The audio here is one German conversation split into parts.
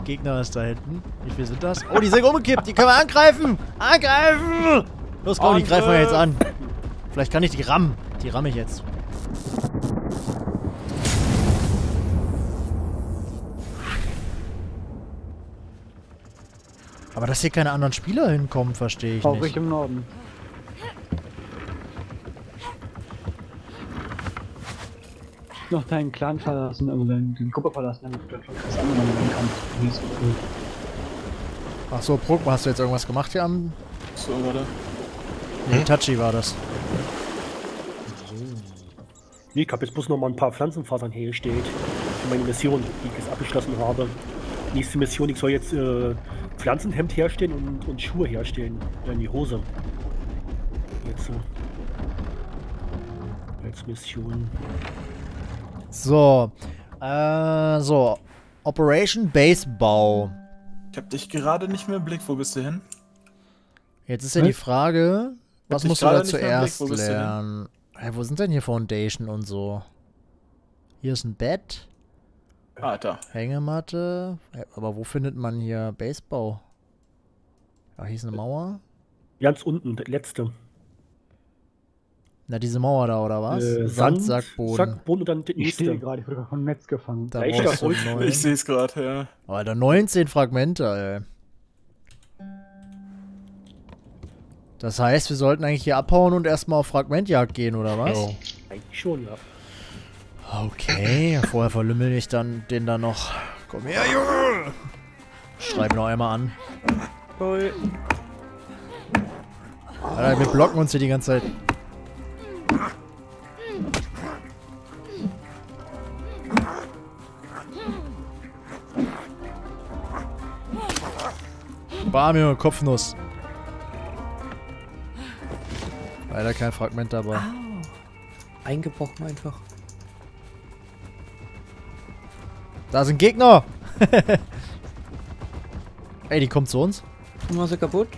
Gegner ist da hinten. Wie viel sind das? Oh, die sind umgekippt. Die können wir angreifen. Angreifen! Los, komm, die greifen wir jetzt an. Vielleicht kann ich die rammen. Die ramme ich jetzt. Aber dass hier keine anderen Spieler hinkommen, verstehe ich nicht. Auch ich im Norden. Noch deinen Clan verlassen, also die Gruppe verlassen, damit du dann schon was angenommen werden kannst. Wie ist cool. Ach so, Brooke, hast du jetzt irgendwas gemacht hier am... So, warte. Nee, Tachi war das. Nee, ich habe jetzt bloß noch mal ein paar Pflanzenfasern hergestellt. Für meine Mission, die ich jetzt abgeschlossen habe. Nächste Mission, ich soll jetzt Pflanzenhemd herstellen und Schuhe herstellen. In die Hose. Jetzt als Mission. So. So. Operation Basebau. Ich hab dich gerade nicht mehr im Blick. Wo bist du hin? Jetzt ist ja die Frage, was musst du da zuerst Wo bist du lernen? Hey, wo sind denn hier Foundation und so? Hier ist ein Bett. Alter. Hängematte. Aber wo findet man hier Basebau? Ah, hier ist eine Mauer. Ganz unten, der letzte. Na, diese Mauer da, oder was? Sand, Sackboden. Sackboden und dann der Ich stehe nächste. gerade, ich wurde vom Netz gefangen. Da Leichter brauchst du Holz. 9. Ich sehe es gerade, ja. Alter, 19 Fragmente, ey. Das heißt, wir sollten eigentlich hier abhauen und erstmal auf Fragmentjagd gehen, oder was? Oh. Eigentlich schon, ja. Okay, vorher verlümmel ich dann den da noch. Komm her, Junge! Schreib noch einmal an. Toll. Alter, wir blocken uns hier die ganze Zeit. Bam, Junge, Kopfnuss. Leider kein Fragment dabei. Eingebrochen einfach. Da sind Gegner! Ey, die kommt zu uns. Mach sie kaputt.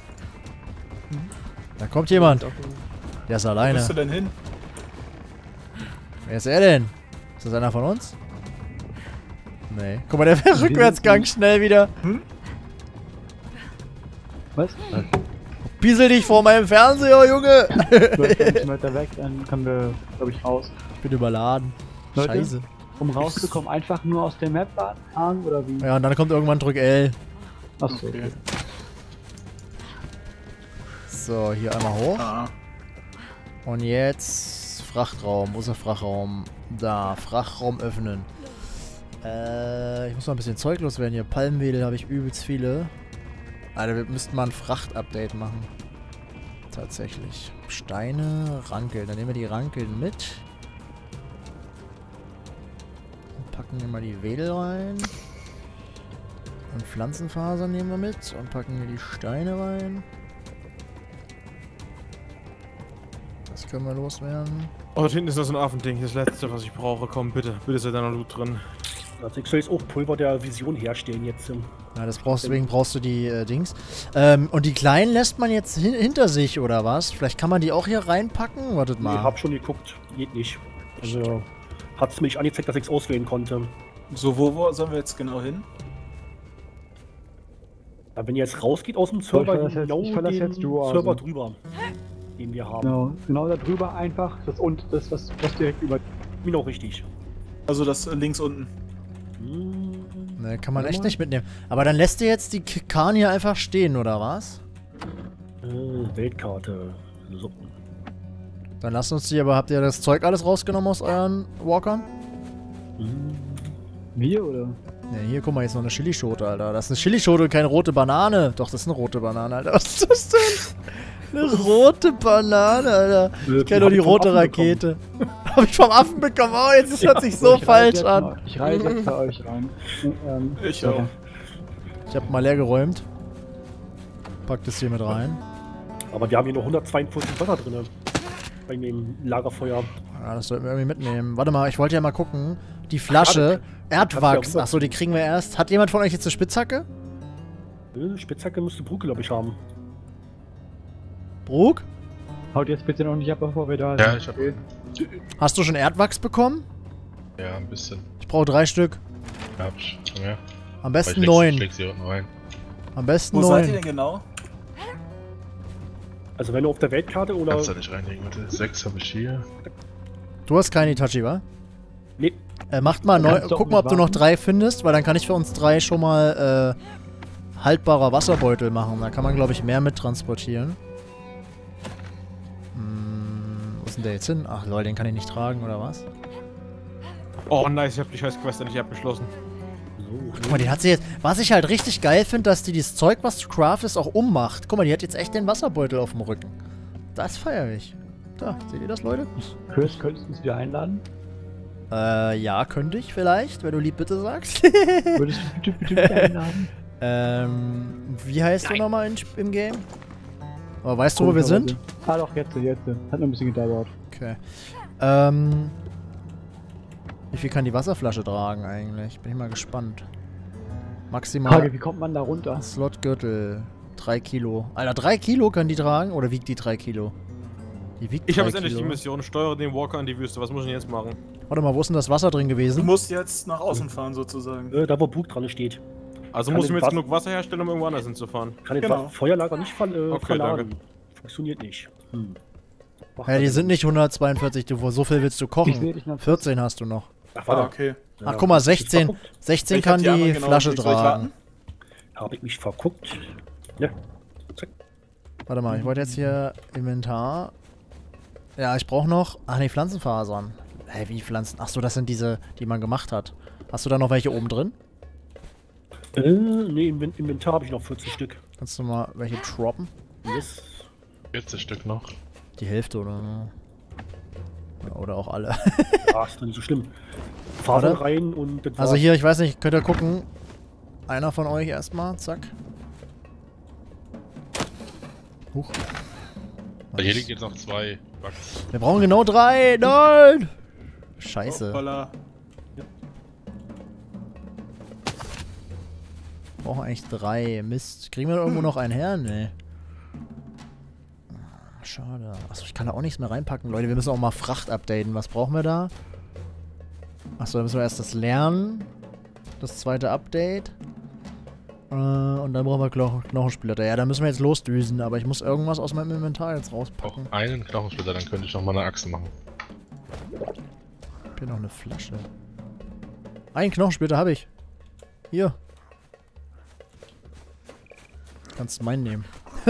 Da kommt jemand. Der ist Wo alleine. bist du denn hin? Wer ist er denn? Ist das einer von uns? Nee. Guck mal, der fährt Rückwärtsgang schnell wieder. Was? Piesel dich vor meinem Fernseher, Junge! Leute, ein bisschen weiter weg, dann können wir, glaube ich, raus. Ich bin überladen. Leute? Scheiße. Um rauszukommen, einfach nur aus der Map fahren oder wie? Ja, und dann kommt irgendwann Drück L. Achso. Okay. So, hier einmal hoch. Ah. Und jetzt Frachtraum. Wo ist der Frachtraum? Da, Frachtraum öffnen. Ich muss mal ein bisschen Zeug loswerden hier. Palmwedel habe ich übelst viele. Alter, wir müssten mal ein Fracht-Update machen. Tatsächlich. Steine, Rankeln. Dann nehmen wir die Rankeln mit. Und packen hier mal die Wedel rein. Und Pflanzenfasern nehmen wir mit. Und packen hier die Steine rein. Das können wir loswerden. Oh, dort hinten ist noch so ein Affending. Das letzte, was ich brauche. Komm, bitte. Bitte ist da noch Loot drin. Also ich soll jetzt auch Pulver der Vision herstellen jetzt. Ja, das brauchst, deswegen brauchst du die Dings. Und die kleinen lässt man jetzt hinter sich, oder was? Vielleicht kann man die auch hier reinpacken? Wartet mal. Ich hab schon geguckt, geht nicht. Also hat es mir nicht angezeigt, dass ich es auswählen konnte. So, wo sollen wir jetzt genau hin? Ja, wenn ihr jetzt rausgeht aus dem Server, ich verlasse den jetzt Duo, Server also. drüber, den wir haben. Genau da drüber einfach, das was direkt über... Genau richtig. Also das links unten. Ne, kann man echt nicht mitnehmen. Aber dann lässt ihr jetzt die Kahn hier einfach stehen, oder was? Weltkarte. So. Dann lasst uns die, aber habt ihr das Zeug alles rausgenommen aus euren Walkern? Wir, oder? Ne, hier, guck mal, jetzt noch eine Chilischote, Alter. Das ist eine Chilischote und keine rote Banane. Doch, das ist eine rote Banane, Alter. Was ist das denn? Eine rote Banane, Alter. Ich kenne nur die rote Rakete. Hab ich vom Affen bekommen. Oh, jetzt das hört sich so falsch an. Ich reise jetzt bei euch rein. Ich auch. Ich hab mal leer geräumt. Pack das hier mit rein. Aber wir haben hier noch 142 Wasser drin. Bei dem Lagerfeuer. Ja, das sollten wir irgendwie mitnehmen. Warte mal, ich wollte ja mal gucken. Die Flasche. Erdwachs. Achso, die kriegen wir erst. Hat jemand von euch jetzt eine Spitzhacke? Spitzhacke müsste Brücke, glaube ich, haben. Brug? Haut jetzt bitte noch nicht ab, bevor wir da Ja, sind. ich hab. Hast du schon Erdwachs bekommen? Ja, ein bisschen. Ich brauche 3 Stück. Ja, hab ich. Komm her. Am besten 9. Am besten Wo 9. seid ihr denn genau? Also wenn du auf der Weltkarte oder... Kannst du nicht reinlegen, warte. 6 habe ich hier. Du hast keine Itachi, wa? Nee. Macht mal neu. Kannst du auch Guck mal, ob nicht du noch warten? 3 findest, weil dann kann ich für uns 3 schon mal haltbarer Wasserbeutel machen. Da kann man, glaube ich, mehr mit transportieren. Wo ist denn der jetzt hin? Ach lol, den kann ich nicht tragen, oder was? Oh nice, ich hab die scheiß Quest endlich abgeschlossen. Guck mal, die hat sie jetzt... Was ich halt richtig geil finde, dass die dieses Zeug, was du craftest, auch ummacht. Guck mal, die hat jetzt echt den Wasserbeutel auf dem Rücken. Das feiere ich. Da, seht ihr das, Leute? Chris, könntest du uns wieder einladen? Ja, könnte ich vielleicht, wenn du lieb bitte sagst. Würdest du bitte wieder einladen? Wie heißt du nochmal im Game? Aber weißt du, wo wir sind? Ah doch, jetzt. Hat noch ein bisschen gedauert. Okay. Wie viel kann die Wasserflasche tragen eigentlich? Bin ich mal gespannt. Maximal Frage, wie kommt man da runter? Slotgürtel. 3 Kilo. Alter, 3 Kilo kann die tragen? Oder wiegt die 3 Kilo? Die wiegt Ich habe 3 jetzt endlich die Kilo. Mission, steuere den Walker in die Wüste. Was muss ich denn jetzt machen? Warte mal, wo ist denn das Wasser drin Du gewesen? musst jetzt nach außen fahren, sozusagen. Da wo Bug dran steht. Also Kann muss ich mir den jetzt Wasser- genug Wasser herstellen, um irgendwo anders hinzufahren. Kann den Genau. Feuerlager nicht verladen. danke. Funktioniert nicht. Ja, die sind nicht 142, so viel willst du Ich kochen. sehe dich noch. 14 hast du noch. Ach, Ah, warte. okay. Ach, guck mal, 16. 16 Ich hab kann die anderen genau Flasche im Blick. Soll ich tragen. warten? Habe ich mich verguckt. Ja. Zack. Warte mal, ich wollte jetzt hier Inventar. Ja, ich brauche noch... Ach nee, Pflanzenfasern. Hä, wie Pflanzen? Ach so, das sind diese, die man gemacht hat. Hast du da noch welche oben drin? Nee, im Inventar habe ich noch 40 Stück. Kannst du mal welche droppen? Yes. 40 Stück noch. Die Hälfte oder so. Ja, oder auch alle. Ah, ist doch nicht so schlimm. Fasern Warte. rein und das Also war's. hier, ich weiß nicht, könnt ihr gucken. Einer von euch erstmal, zack. Huch. Hier liegt jetzt noch 2 Bugs. Wir brauchen genau 3. Nein! Scheiße. Hoppala. Wir brauchen eigentlich 3. Mist. Kriegen wir da irgendwo noch einen her? Nee. Schade. Achso, ich kann da auch nichts mehr reinpacken. Leute, wir müssen auch mal Fracht updaten. Was brauchen wir da? Achso, da müssen wir erst das lernen. Das zweite Update. Und dann brauchen wir Knochensplitter. Ja, da müssen wir jetzt losdüsen. Aber ich muss irgendwas aus meinem Inventar jetzt Auch rauspacken. einen Knochensplitter, dann könnte ich noch mal eine Achse machen. Ich hab hier noch eine Flasche. Einen Knochensplitter habe ich. Hier. Kannst meinen nehmen.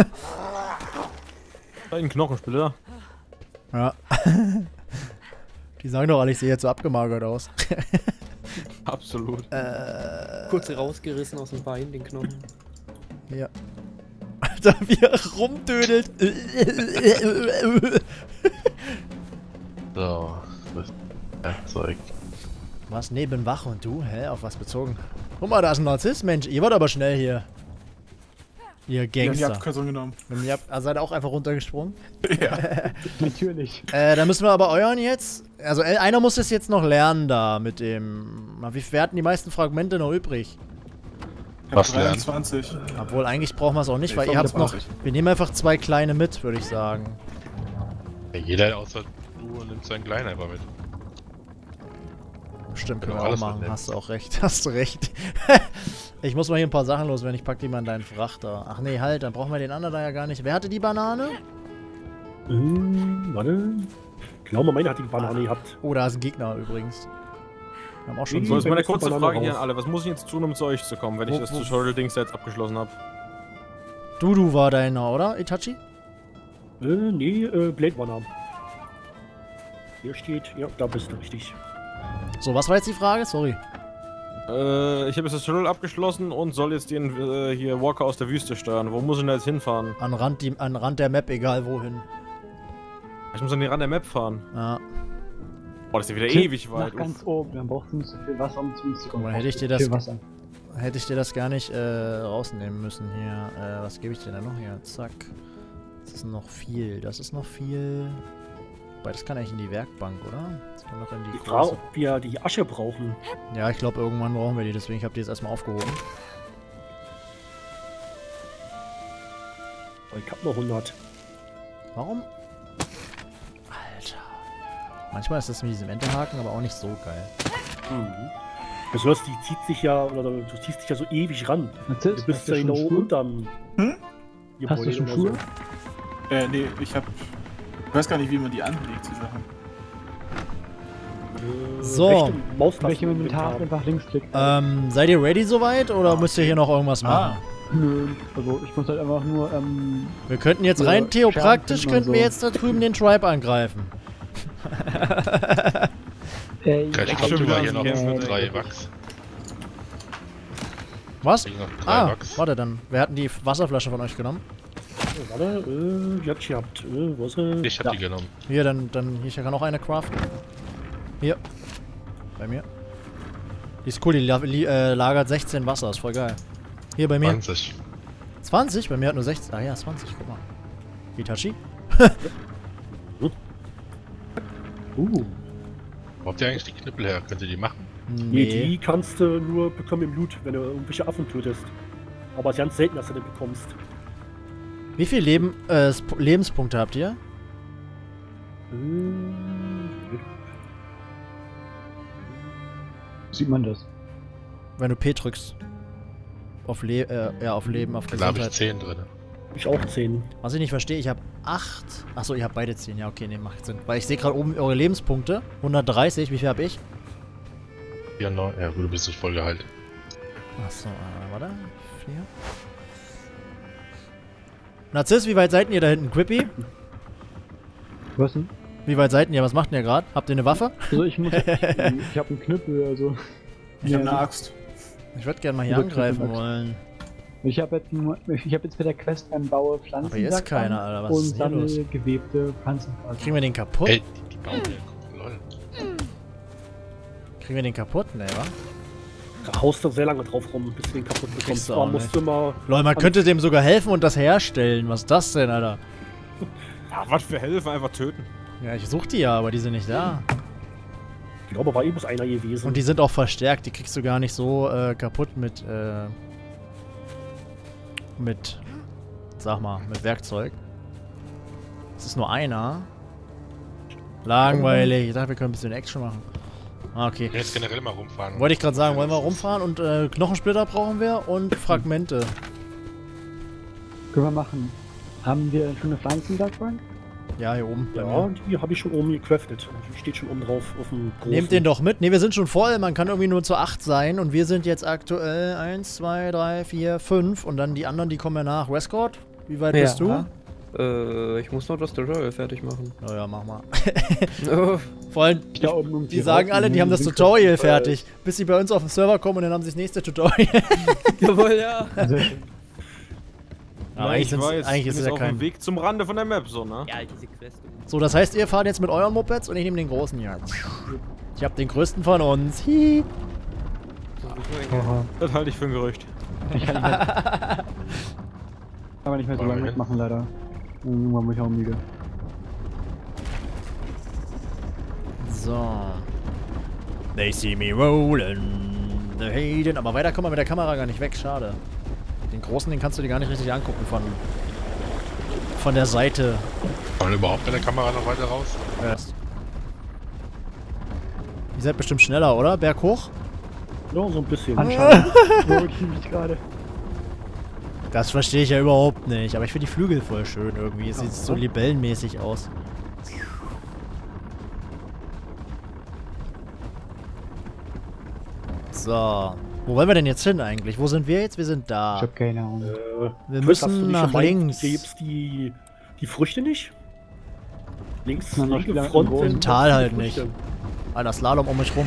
Ein Knochensplitter. Ja. Die sagen doch alle, ich sehe jetzt so abgemagert aus. Absolut. Kurz rausgerissen aus dem Bein, den Knochen. Ja. Alter, wie er rumdödelt. So, das ist Werkzeug. Was? Nebenwache und du? Hä? Auf was bezogen? Guck mal, da ist ein Narzisst, Mensch. Ihr wart aber schnell hier. Ihr Ja, die Gangster. Abkürzung genommen. Also seid ihr auch einfach runtergesprungen? Ja. Natürlich. Da müssen wir aber euren jetzt... Also einer muss es jetzt noch lernen da mit dem... Wir hatten die meisten Fragmente noch übrig. Ich hab Was lernen? 23. Obwohl, eigentlich brauchen wir es auch nicht, Nee, weil ihr habt noch... 25. Wir nehmen einfach 2 kleine mit, würde ich sagen. Ja, jeder außer du nimmt seinen Kleinen einfach mit. Stimmt, können Genau, wir auch alles machen. mitnehmen. Hast du auch recht. Hast du recht. Ich muss mal hier ein paar Sachen loswerden. Ich pack die mal in deinen Frachter. Ach nee, halt, dann brauchen wir den anderen da ja gar nicht. Wer hatte die Banane? Warte. Ich glaube, meine hat die Banane gehabt. Oh, da ist ein Gegner übrigens. Wir haben auch schon So, ist Wenn meine jetzt die kurze Banane Frage hier raus. an alle. Was muss ich jetzt tun, um zu euch zu kommen, wenn ich das Tutorial-Dings jetzt abgeschlossen habe? Du war deiner, oder, Itachi? Nee, Blade Runner. Hier steht, ja, da bist du richtig. So, was war jetzt die Frage? Sorry. Ich habe jetzt das Tutorial abgeschlossen und soll jetzt den hier Walker aus der Wüste steuern. Wo muss ich denn jetzt hinfahren? An Rand der Map, egal wohin. Ich muss an den Rand der Map fahren. Ja. Boah, das ist ja wieder ewig Nach weit. ganz oben, dann braucht es nicht so viel Wasser, um zu uns zu kommen. Guck mal, hätte ich dir Viel das- Wasser. Hätte ich dir das gar nicht rausnehmen müssen hier. Was gebe ich dir denn noch hier? Zack. Das ist noch viel. Das ist noch viel. Wobei, das kann eigentlich in die Werkbank, oder? Das kann noch in die Die Frage, große. ob wir die Asche brauchen. Ja, ich glaube, irgendwann brauchen wir die. Deswegen habe ich die jetzt erstmal aufgehoben. Oh, ich hab noch 100. Warum? Alter. Manchmal ist das mit diesem Enterhaken aber auch nicht so geil. Besonders die zieht sich ja, oder du ziehst dich ja so ewig ran. Du bist ja genau unterm Hast du schon Schuhe? Nee, ich weiß gar nicht, wie man die anlegt, die Sachen. So. Welche Inventar einfach linksklick. Seid ihr ready soweit oder müsst ihr hier noch irgendwas machen? Nö, also ich muss halt einfach nur, Wir könnten jetzt rein theopraktisch, könnten wir jetzt da drüben den Tribe angreifen. Vielleicht kommt über hier noch 3 Wachs. Was? Noch 3 Wachs. Warte dann. Wer hat denn die Wasserflasche von euch genommen? Warte, die habt ihr gehabt. Wo ist sie? Ich hab die genommen. Hier, dann hier kann auch eine craften. Hier. Bei mir. Die ist cool, die lagert 16 Wasser, ist voll geil. Hier bei mir. 20. 20? Bei mir hat nur 16. Ah ja, 20, guck mal. Hitachi? Wo habt ihr eigentlich die Knüppel her? Könnt ihr die machen? Nee, die kannst du nur bekommen im Loot, wenn du irgendwelche Affen tötest. Aber es ist ganz selten, dass du den bekommst. Wie viel Lebenspunkte habt ihr? Sieht man das? Wenn du P drückst. Auf auf Leben, auf Da habe ich Gesundheit. 10 drin. Ich auch 10. Was ich nicht verstehe, ich habe 8. Achso, ihr habt beide 10. Ja, okay, nee, macht Sinn. Weil ich sehe gerade oben eure Lebenspunkte. 130, wie viel habe ich? 4, 9. Ja, gut, du bist nicht voll geheilt. Achso, warte. 4. Narziss, wie weit seid ihr da hinten? Quippy? Was denn? Wie weit seid ihr? Was macht ihr gerade? Habt ihr eine Waffe? Also ich muss, ich habe einen Knüppel, also. Ich hab eine Axt. Ich würde gerne mal hier Über angreifen Knüppelaxt. wollen. Ich habe jetzt bei der Quest beim Baue Pflanzen. Aber hier ist keiner, Alter. Was ist und hier dann los? gewebte Pflanzen. Kriegen wir den kaputt? Ey, die bauen hier. Lol. Kriegen wir den kaputt? Nee, wa? Da haust du sehr lange drauf rum, bis du den kaputt bekommst. Kriegst du Da auch musst du mal. Lol, man könnte dem sogar helfen und das herstellen. Was ist das denn, Alter? Ja, was für Hilfe, einfach töten. Ja, ich such die ja, aber die sind nicht da. Ich glaube, war bloß einer gewesen. Und die sind auch verstärkt. Die kriegst du gar nicht so kaputt mit, sag mal, mit Werkzeug. Es ist nur einer. Langweilig. Ich dachte, wir können ein bisschen Action machen. Ah, okay. Jetzt generell mal rumfahren. Wollte ich gerade sagen, wollen wir rumfahren und Knochensplitter brauchen wir und Fragmente. Können wir machen. Haben wir schon eine Pflanzenwerkbank? Ja, hier oben. bei Ja, mir. die habe ich schon oben gecraftet. Die steht schon oben drauf auf dem großen. Nehmt den doch mit. Ne, wir sind schon voll. Man kann irgendwie nur zu 8 sein. Und wir sind jetzt aktuell 1, 2, 3, 4, 5. Und dann die anderen, die kommen ja nach. Westcourt, wie weit bist du? Ich muss noch das Tutorial fertig machen. Naja, mach mal. Oh, Vor allem, Da oben um die sagen alle, die haben das Tutorial fertig. Bis sie bei uns auf den Server kommen und dann haben sie das nächste Tutorial. jawohl, ja. Aber eigentlich, eigentlich ist es ja auf kein... dem Weg zum Rande von der Map, so, ne? Ja, diese Quest. So, das heißt, ihr fahrt jetzt mit euren Mopeds und ich nehme den großen hier. Ich hab den größten von uns. Hihi. Das halte ich für ein Gerücht. Ich kann nicht mehr, aber nicht mehr so lange mitmachen, leider. Irgendwann bin ich auch müde. So. They see me rolling. The Hayden. Aber weiter kommen wir mit der Kamera gar nicht weg. Schade. Den großen, den kannst du dir gar nicht richtig angucken von der Seite. Kann man überhaupt mit der Kamera noch weiter raus? Erst. Ihr seid bestimmt schneller, oder? Berg hoch? Ja, so ein bisschen. Anscheinend. So, ich fühle mich gerade. Das verstehe ich ja überhaupt nicht. Aber ich finde die Flügel voll schön irgendwie. Es sieht so libellenmäßig aus. So. Wo wollen wir denn jetzt hin eigentlich? Wo sind wir jetzt? Wir sind Ich da. hab keine Ahnung. Wir Chris, hast du müssen nicht nach schon mal- links. Hier gibt's die Früchte nicht? Links, Na, noch linke wieder Front. im großen sind Tal die halt Früchte. nicht. Alter, Slalom um mich rum.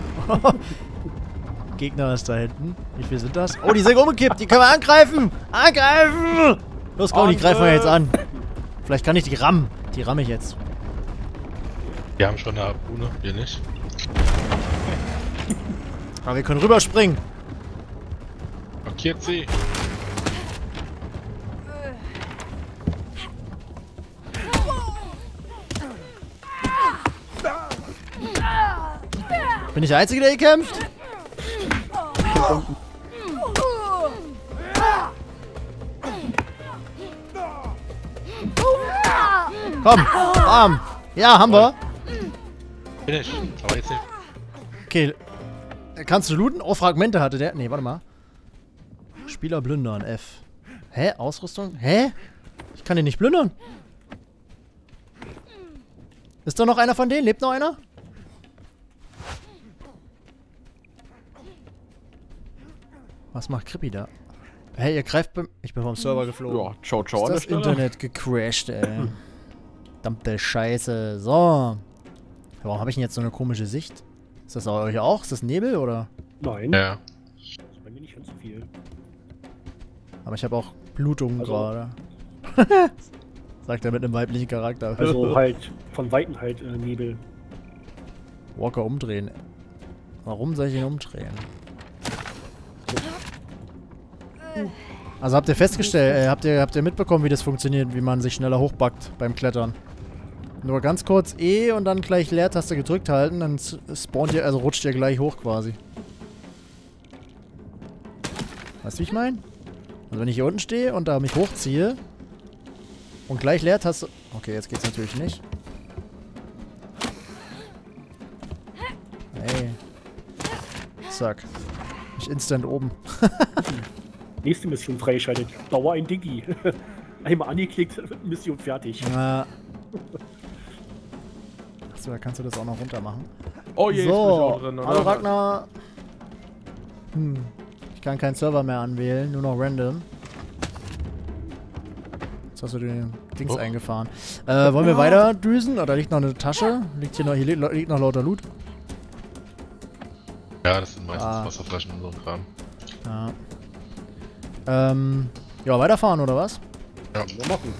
Gegner ist da hinten. Wie viel sind das? Oh, die sind umgekippt. Die können wir angreifen. Angreifen! Los, komm, die greifen wir jetzt an. Vielleicht kann ich die rammen. Die ramme ich jetzt. Wir haben schon eine Harpune, wir nicht. Aber wir können rüberspringen. Markiert sie. Bin ich der Einzige, der hier kämpft? Komm, bam. Ja, haben wir. Finish. Aber jetzt nicht. Okay. Kannst du looten? Oh, Fragmente hatte der. Nee, warte mal. Spieler plündern, F. Hä? Ausrüstung? Hä? Ich kann den nicht plündern. Ist da noch einer von denen? Lebt noch einer? Was macht Krippi da? Hey, ihr greift beim... Ich bin vom Server geflogen. Ja, ciao, ciao. Ist das Internet gecrashed, ey. Verdammte Scheiße. So. Warum habe ich denn jetzt so eine komische Sicht? Ist das euch auch? Ist das Nebel, oder? Nein. Ja. Das ist bei mir nicht ganz so viel. Aber ich habe auch Blutungen Also- gerade. Sagt er mit einem weiblichen Charakter. Also halt von Weitem halt Nebel. Walker umdrehen. Warum soll ich ihn umdrehen? Also habt ihr festgestellt, habt ihr mitbekommen, wie das funktioniert, wie man sich schneller hochbackt beim Klettern? Nur ganz kurz E und dann gleich Leertaste gedrückt halten, dann spawnt ihr, also rutscht ihr gleich hoch quasi. Weißt du, wie ich meine? Also wenn ich hier unten stehe und da mich hochziehe und gleich Leertaste... Okay, jetzt geht's natürlich nicht. Hey. Zack. Ich instant oben. Nächste Mission freigeschaltet. Bauer ein Diggi. Einmal angeklickt, Mission fertig. Na. Achso, da kannst du das auch noch runter machen. Oh je, So, jetzt bin ich auch drin, oder? hallo Ragnar. Ich kann keinen Server mehr anwählen, nur noch random. Jetzt hast du den Dings eingefahren. Wollen wir weiter düsen? Oder liegt noch eine Tasche? Liegt hier liegt noch lauter Loot? Ja, das sind meistens Ah. Wasserflaschen und so ein Kram. Ja. Ja, weiterfahren oder was? Ja. Wir machen.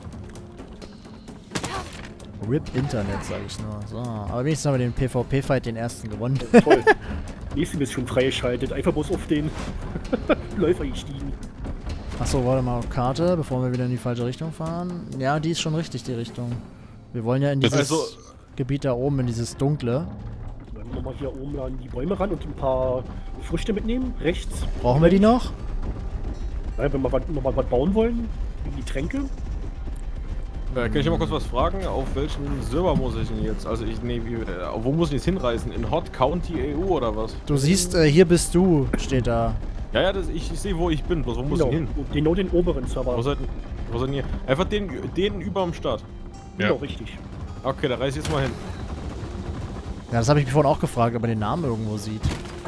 RIP Internet, sag ich nur. So, aber wenigstens haben wir den PvP-Fight, den ersten gewonnen. Toll. Nächste Mission freigeschaltet. Einfach bloß auf den Läufer gestiegen. Achso, warte mal auf Karte, bevor wir wieder in die falsche Richtung fahren. Ja, die ist schon richtig, die Richtung. Wir wollen ja in dieses Also- Gebiet da oben, in dieses Dunkle. Dann nochmal hier oben an die Bäume ran und ein paar Früchte mitnehmen. Rechts. Brauchen wir die noch? Naja, wenn wir nochmal was bauen wollen. Die Tränke. Kann ich mal kurz was fragen? Auf welchen Server muss ich denn jetzt? Also wo muss ich jetzt hinreisen? In Hot County EU oder was? Du siehst, hier bist du, steht da. Ja, ja, ich sehe, wo ich bin. Bloß wo muss ich hin? Genau den oberen Server. Wo seid ihr hier? Einfach den über dem Start. Genau, Ja. richtig. Okay, da reise ich jetzt mal hin. Ja, das habe ich mich vorhin auch gefragt, ob man den Namen irgendwo sieht.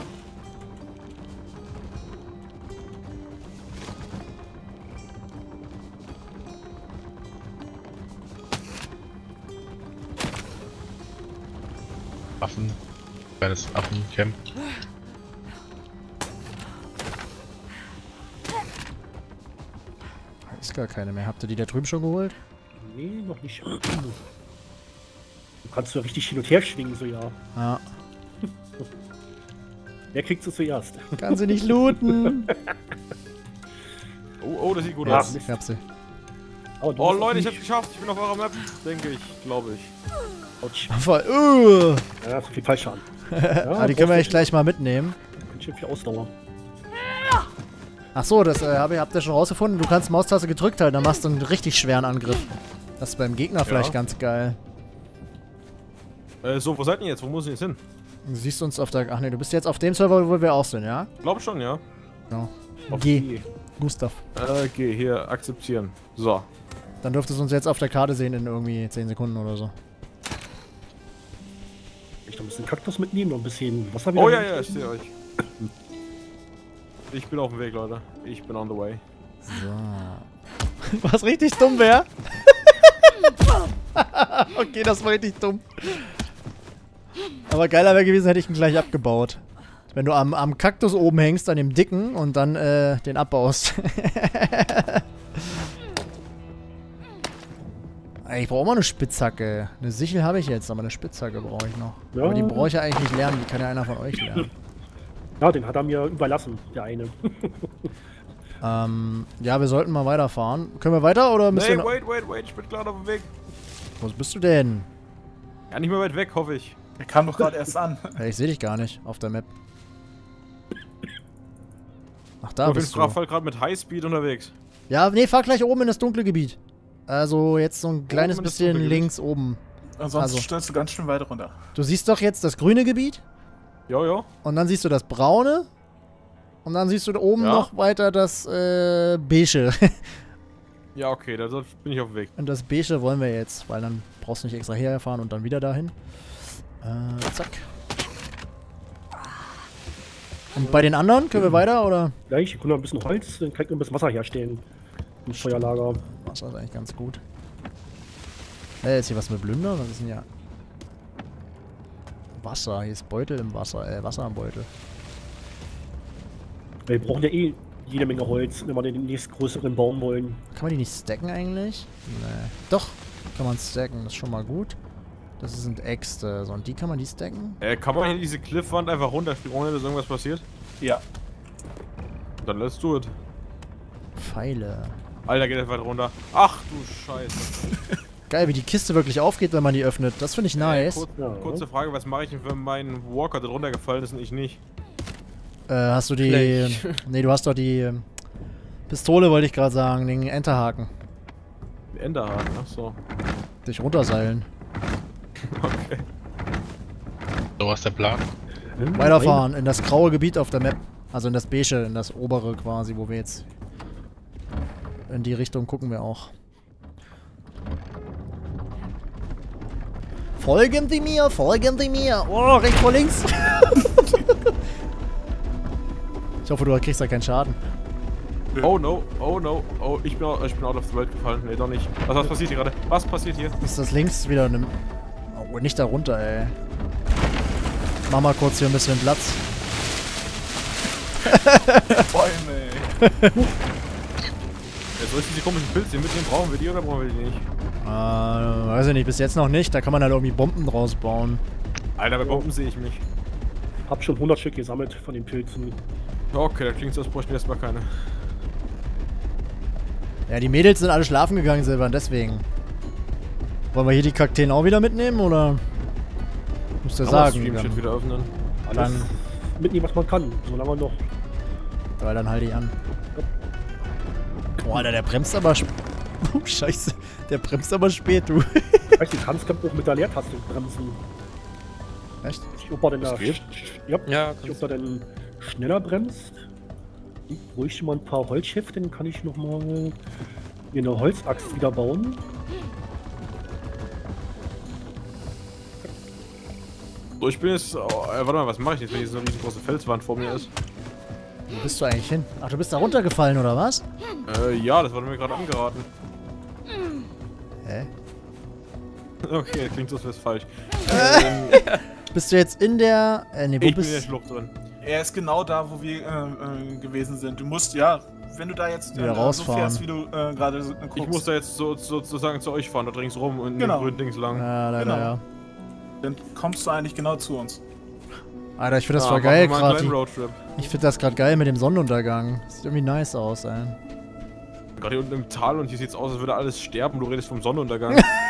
Affen. Kleines Affencamp. Da ist gar keine mehr. Habt ihr die da drüben schon geholt? Nee, noch nicht. Du kannst so richtig hin und her schwingen, so ja. Ja. Wer kriegt sie zuerst? Kann sie nicht looten. Oh, das sieht gut Ja, aus. Ich hab sie. Aber du Oh musst auch Leute, ich nicht- hab's geschafft. Ich bin auf eurer Map, denke ich, glaube ich. Autsch. Voll, Ja, so viel Fallschaden. Ah, die können wir echt gleich mal mitnehmen. Ganz schön viel Ausdauer. Achso, das habt ihr schon rausgefunden. Du kannst Maustaste gedrückt halten, dann machst du einen richtig schweren Angriff. Das ist beim Gegner vielleicht ganz geil. So, wo seid ihr jetzt? Wo muss ich jetzt hin? Du siehst uns auf der... Ach nee, du bist jetzt auf dem Server, wo wir auch sind, ja? Glaub schon, ja. Ja. Auf Geh, Gustav. Okay, hier, akzeptieren. So. Dann dürftest du uns jetzt auf der Karte sehen in irgendwie 10 Sekunden oder so. Ich noch ein bisschen Kaktus mitnehmen, noch ein bisschen Wasser Oh wieder ja, ja, ich hinstellen. sehe euch. Ich bin auf dem Weg, Leute. Ich bin on the way. So. Was richtig dumm wäre? Okay, das war richtig dumm. Aber geiler wäre gewesen, hätte ich ihn gleich abgebaut. Wenn du am Kaktus oben hängst, an dem dicken und dann den abbaust. Ich brauche mal eine Spitzhacke. Eine Sichel habe ich jetzt, aber eine Spitzhacke brauche ich noch. Ja. Aber die brauche ich ja eigentlich nicht lernen, die kann ja einer von euch lernen. Ja, den hat er mir überlassen, der eine. Ja, wir sollten mal weiterfahren. Können wir weiter oder müssen Nee, wir noch... wait, ich bin gerade auf dem Weg. Wo bist du denn? Ja, nicht mehr weit weg, hoffe ich. Der kam doch gerade erst an. Ja, ich sehe dich gar nicht auf der Map. Ach, da Ich bin bist du. gerade mit Highspeed unterwegs. Ja, nee, fahr gleich oben in das dunkle Gebiet. Also jetzt so ein kleines in das bisschen dunkle links oben. Ansonsten Also. stellst du ganz schön weit runter. Du siehst doch jetzt das grüne Gebiet? Ja, ja. Und dann siehst du das Braune. Und dann siehst du da oben Ja. noch weiter das Beige. Ja, okay, da bin ich auf dem Weg. Und das Beige wollen wir jetzt, weil dann brauchst du nicht extra herfahren und dann wieder dahin. Zack. Und bei den anderen können wir weiter, oder? Gleich, wir können noch ein bisschen Holz, dann kann ich noch ein bisschen Wasser herstellen. Im Feuerlager. Wasser ist eigentlich ganz gut. Ist hier was mit Blünder? Was ist denn ja? Wasser, hier ist Beutel im Wasser, Wasser im Beutel. Wir brauchen ja eh jede Menge Holz, wenn wir den nächstgrößeren bauen wollen. Kann man die nicht stacken eigentlich? Nee. Doch, kann man stacken, das ist schon mal gut. Das sind Äxte, so, und die kann man die stacken? Kann man hier diese Cliffwand einfach runterspringen, ohne dass irgendwas passiert? Ja. Dann let's do it. Pfeile. Alter, geht einfach runter. Ach du Scheiße. Geil, wie die Kiste wirklich aufgeht, wenn man die öffnet. Das finde ich nice. Ja. Kurze Frage, was mache ich denn, wenn mein Walker da runter gefallen ist und ich nicht? Hast du die... Schlecht. Nee, du hast doch die Pistole, wollte ich gerade sagen, den Enterhaken. Enderhaken, achso. Dich runterseilen. Okay. So was der Plan. Weiterfahren in das graue Gebiet auf der Map. Also in das beige, in das obere quasi, wo wir jetzt... In die Richtung gucken wir auch. Folgen Sie mir, folgen Sie mir. Oh, rechts vor links. Ich hoffe, du kriegst da keinen Schaden. Oh no, ich bin out of the world gefallen. Nee, doch nicht. Was passiert hier gerade? Was passiert hier? Ist das links wieder eine... Oh, nicht da runter, ey. Mach mal kurz hier ein bisschen Platz. Bäume, ey. Soll ich diese komischen Pilze mitnehmen? Brauchen wir die oder brauchen wir die nicht? Weiß ich nicht, bis jetzt noch nicht. Da kann man halt irgendwie Bomben draus bauen. Alter, bei Bomben sehe ich mich. Hab schon 100 Stück gesammelt von den Pilzen. Okay, da klingt so, als bräuchten wir erstmal keine. Ja, die Mädels sind alle schlafen gegangen, Silvan, deswegen. Wollen wir hier die Kakteen auch wieder mitnehmen, oder? Musst du sagen. Stream-Shit wieder öffnen. Alles Dann- mitnehmen, was man kann, solange noch. Weil dann halt ich an. Oh, Alter, der bremst aber... Oh, scheiße. Der bremst aber spät, du. Weißt du, du kannst auch mit der Leertaste bremsen. Echt? Ich ob er denn da... geht? Ja, Ja, ich ob er denn schneller bremst. Wo ich schon mal ein paar Holzschäfte, dann kann ich noch mal mir eine Holzaxt wieder bauen. So, ich bin jetzt. Oh, warte mal, was mache ich jetzt, wenn hier so eine riesengroße Felswand vor mir ist? Wo bist du eigentlich hin? Ach, du bist da runtergefallen, oder was? Ja, das wurde mir gerade angeraten. Hä? Okay, klingt so, als wäre es falsch. Bist du jetzt in der... nee, wo Ich bin in der bist... Schlucht drin. Er ist genau da, wo wir gewesen sind. Du musst, ja, wenn du da jetzt Wieder so rausfahren. fährst, wie du gerade guckst. Ich muss da jetzt sozusagen zu euch fahren, da ringsrum und Genau. den grünen Dings lang. Ja, leider, Genau. ja. Dann kommst du eigentlich genau zu uns. Alter, ich finde das Ja, voll machen geil wir mal einen gerade. kleinen Roadtrip. Ich finde das gerade geil mit dem Sonnenuntergang. Sieht irgendwie nice aus, ey. Gerade hier unten im Tal und hier sieht's aus, als würde alles sterben. Du redest vom Sonnenuntergang.